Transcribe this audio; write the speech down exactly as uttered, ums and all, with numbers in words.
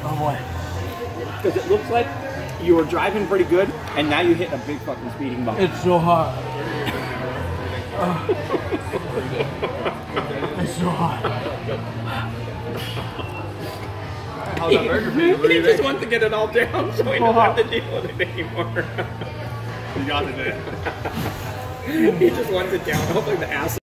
Oh boy. Because it looks like you were driving pretty good, and now you hit a big fucking speeding bump. It's so hot. Uh, it's so hot. How's that burger for you? What do He you just think? wants to get it all down so he So don't hot. have to deal with it anymore. You got it, man. He just wants it down. Hopefully the acid